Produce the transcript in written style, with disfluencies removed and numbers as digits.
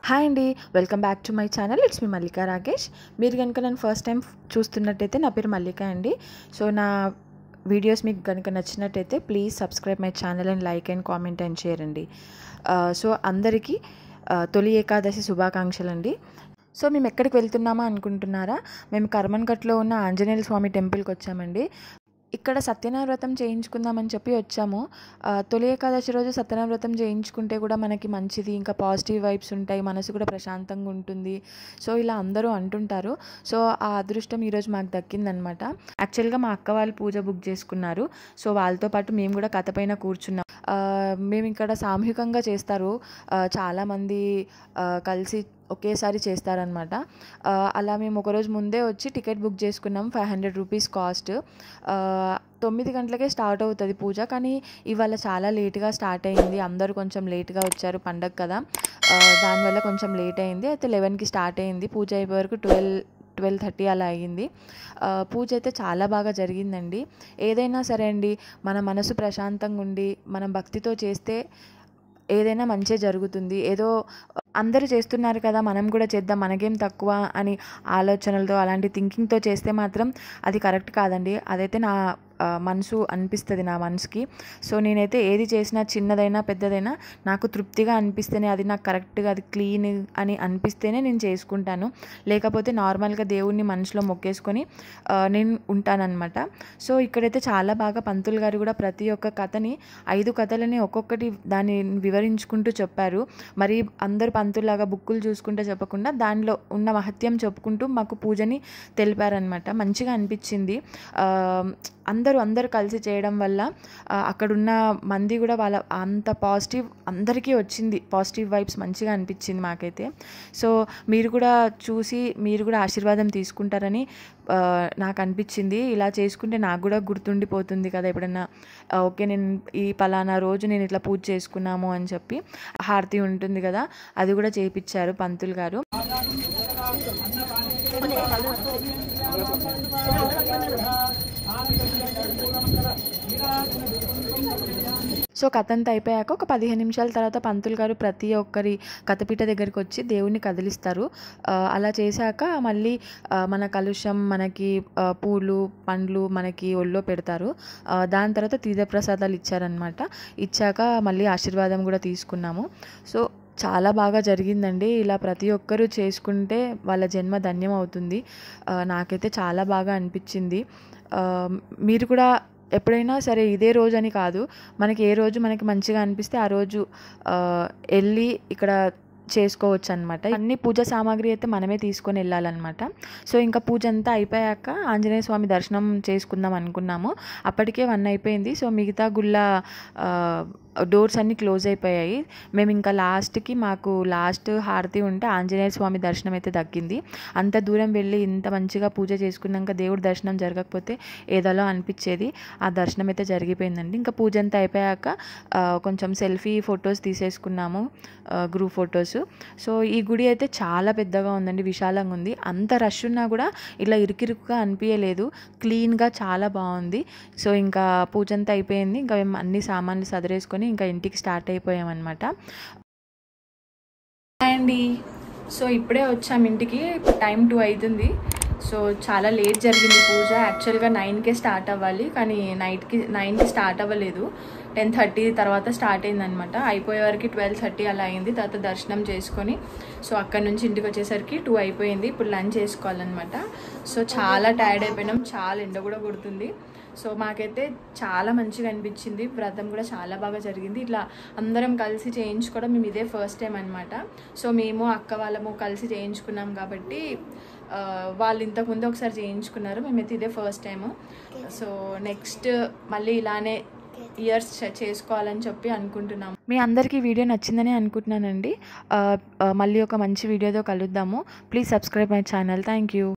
Hi అండి, welcome back to my channel. It's me Mallika Rakesh. మీరు కనుక నన్ను ఫస్ట్ టైం చూస్తున్నట్టయితే నా పేరు మల్లిక అండి. సో నా వీడియోస్ మీకు కనుక నచ్చినట్టయితే please subscribe my channel and like and comment and share అండి. సో అందరికీ తొలి ఏకాదశి శుభాకాంక్షలు అండి. సో మేము ఎక్కడికి వెళ్తున్నామా అనుకుంటున్నారా? మేము కర్మన్ఘట్లో ఉన్న ఆంజనేయ స్వామి టెంపుల్కి వచ్చామండి. ఇక్కడ సత్యనారాయణ వ్రతం చేయించుకుందామని చెప్పి వచ్చాము. తొలి ఏకాదశి రోజు సత్యనారాయణ వ్రతం చేయించుకుంటే కూడా మనకి మంచిది, ఇంకా పాజిటివ్ వైబ్స్ ఉంటాయి, మనసు కూడా ప్రశాంతంగా ఉంటుంది. సో ఇలా అందరూ అంటుంటారు. సో ఆ అదృష్టం ఈరోజు మాకు దక్కిందనమాట. యాక్చువల్గా మా అక్క వాళ్ళు పూజ బుక్ చేసుకున్నారు. సో వాళ్ళతో పాటు మేము కూడా కథ పైన కూర్చున్నాం. మేము ఇక్కడ సామూహికంగా చేస్తారు, చాలామంది కలిసి ఒకేసారి చేస్తారనమాట. అలా మేము ఒకరోజు ముందే వచ్చి టికెట్ బుక్ చేసుకున్నాం. 500 రూపీస్ కాస్ట్. 9 గంటలకే స్టార్ట్ అవుతుంది పూజ, కానీ ఇవాళ చాలా లేట్గా స్టార్ట్ అయింది. అందరూ కొంచెం లేట్గా వచ్చారు, పండగ కదా, దానివల్ల కొంచెం లేట్ అయింది. అయితే 11కి స్టార్ట్ అయింది. పూజ అయిపోయే వరకు 12:30 అలా అయ్యింది. పూజ అయితే చాలా బాగా జరిగిందండి. ఏదైనా సరే అండి, మన మనసు ప్రశాంతంగా ఉండి మనం భక్తితో చేస్తే ఏదైనా మంచి జరుగుతుంది. ఏదో అందరూ చేస్తున్నారు కదా, మనం కూడా చేద్దాం, మనకేం తక్కువ అని ఆలోచనలతో అలాంటి థింకింగ్తో చేస్తే మాత్రం అది కరెక్ట్ కాదండి. అదైతే నా మనసు అనిపిస్తుంది, నా మనసుకి. సో నేనైతే ఏది చేసినా, చిన్నదైనా పెద్దదైనా, నాకు తృప్తిగా అనిపిస్తేనే, అది నాకు కరెక్ట్గా, అది క్లీన్ అని అనిపిస్తేనే నేను చేసుకుంటాను. లేకపోతే నార్మల్గా దేవుణ్ణి మనసులో మొక్కేసుకొని నేను ఉంటానన్నమాట. సో ఇక్కడైతే చాలా బాగా పంతులు గారు కూడా ప్రతి ఒక్క కథని, 5 కథలని ఒక్కొక్కటి దాన్ని వివరించుకుంటూ చెప్పారు. మరి అందరు పంతుల్లాగా బుక్కులు చూసుకుంటూ చెప్పకుండా దానిలో ఉన్న మహత్యం చెప్పుకుంటూ మాకు పూజని తెలిపారనమాట. మంచిగా అనిపించింది. అందరూ కలిసి చేయడం వల్ల అక్కడున్న మంది కూడా వాళ్ళ అంత పాజిటివ్ అందరికీ వచ్చింది. పాజిటివ్ వైబ్స్ మంచిగా అనిపించింది మాకైతే. సో మీరు కూడా చూసి మీరు కూడా ఆశీర్వాదం తీసుకుంటారని నాకు అనిపించింది. ఇలా చేసుకుంటే నాకు కూడా గుర్తుండిపోతుంది కదా, ఎప్పుడన్నా ఓకే నేను ఈ పలానా రోజు నేను ఇట్లా పూజ చేసుకున్నాము అని చెప్పి. హారతి ఉంటుంది కదా, అది కూడా చేయించారు పంతులు గారు. సో కథ అంతా అయిపోయాక ఒక 15 నిమిషాల తర్వాత పంతులు గారు ప్రతి ఒక్కరి కథపీట దగ్గరికి వచ్చి దేవుణ్ణి కదిలిస్తారు. అలా చేశాక మళ్ళీ మన కలుషం, మనకి పూలు పండ్లు మనకి ఒళ్ళో పెడతారు. దాని తర్వాత తీర్థప్రసాదాలు ఇచ్చారనమాట. ఇచ్చాక మళ్ళీ ఆశీర్వాదం కూడా తీసుకున్నాము. సో చాలా బాగా జరిగిందండి. ఇలా ప్రతి ఒక్కరూ చేసుకుంటే వాళ్ళ జన్మ ధన్యం అవుతుంది. నాకైతే చాలా బాగా అనిపించింది. మీరు కూడా ఎప్పుడైనా సరే, ఇదే రోజు అని కాదు, మనకి ఏ రోజు మనకి మంచిగా అనిపిస్తే ఆ రోజు వెళ్ళి ఇక్కడ చేసుకోవచ్చు అనమాట. అన్ని పూజ సామాగ్రి అయితే మనమే తీసుకొని వెళ్ళాలన్నమాట. సో ఇంకా పూజ అంతా అయిపోయాక ఆంజనేయ స్వామి దర్శనం చేసుకుందాం అనుకున్నాము. అప్పటికే 1 అయిపోయింది. సో మిగతా గుళ్ళ డోర్స్ అన్నీ క్లోజ్ అయిపోయాయి. మేము ఇంకా మాకు లాస్ట్ హారతి ఉంటే ఆంజనేయ స్వామి దర్శనం అయితే దక్కింది. అంత దూరం వెళ్ళి ఇంత మంచిగా పూజ చేసుకున్నాక దేవుడి దర్శనం జరగకపోతే ఏదోలా అనిపించేది. ఆ దర్శనం అయితే జరిగిపోయిందండి. ఇంకా పూజ అంతా అయిపోయాక కొంచెం సెల్ఫీ ఫొటోస్ తీసేసుకున్నాము, గ్రూప్ ఫొటోస్. సో ఈ గుడి అయితే చాలా పెద్దగా ఉందండి, విశాలంగా ఉంది. అంత రష్ ఉన్నా కూడా ఇలా ఇరుకిరుకుగా అనిపించలేదు, క్లీన్గా చాలా బాగుంది. సో ఇంకా పూజ అంతా అయిపోయింది. ఇంకా మేము అన్ని సామాన్లు సదిరేసుకొని ఇంకా ఇంటికి స్టార్ట్ అయిపోయామన్నమాట. అండి సో ఇప్పుడే వచ్చాం ఇంటికి. టైం 2 అవుతుంది. సో చాలా లేట్ జరిగింది పూజ. యాక్చువల్గా 9కే స్టార్ట్ అవ్వాలి, కానీ 9కి స్టార్ట్ అవ్వలేదు. 10:30 తర్వాత స్టార్ట్ అయిందనమాట. అయిపోయే వరకు 12:30 అలా అయింది. తర్వాత దర్శనం చేసుకొని సో అక్కడి నుంచి ఇంటికి వచ్చేసరికి 2 అయిపోయింది. ఇప్పుడు లంచ్ చేసుకోవాలన్నమాట. సో చాలా టైర్డ్ అయిపోయినాం, చాలా ఎండ కూడా కొడుతుంది. సో మాకైతే చాలా మంచిగా అనిపించింది. వ్రతం కూడా చాలా బాగా జరిగింది. ఇట్లా అందరం కలిసి చేయించుకోవడం మేము ఇదే ఫస్ట్ టైం అనమాట. సో మేము అక్క వాళ్ళము కలిసి చేయించుకున్నాం కాబట్టి వాళ్ళు ఇంతకుముందు ఒకసారి చేయించుకున్నారు, మేమైతే ఇదే ఫస్ట్ టైము. సో నెక్స్ట్ మళ్ళీ ఇలానే ఇయర్స్ చేసుకోవాలని చెప్పి అనుకుంటున్నాము. మీ అందరికీ వీడియో నచ్చిందని అనుకుంటున్నానండి. మళ్ళీ ఒక మంచి వీడియోతో కలుద్దాము. Please subscribe my channel. Thank you.